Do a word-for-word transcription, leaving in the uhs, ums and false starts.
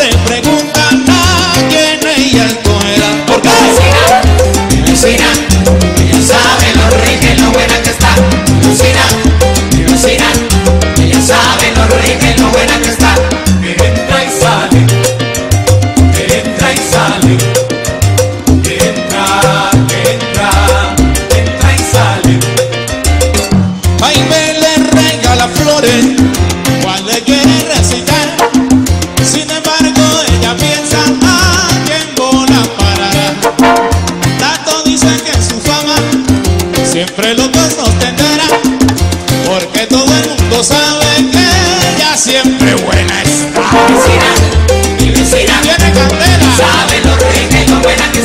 le preguntan a quién ella escogerá. ¿Por qué? Mi vecina, ella sabe lo rica y lo buena que está. Mi vecina, mi vecina, ella sabe lo rica y lo buena que está. Que entra y sale, que entra y sale, que entra, que entra, entra y sale. Jaime le regala flores cuando le quiere recitar. Sin embargo ella piensa a quién bola parará. Tato dice que en su fama siempre los dos nos tenderá, porque todo el mundo sabe que ella siempre buena está. Mi vecina, mi vecina, Tiene candela, sabe lo rica y lo buena que está.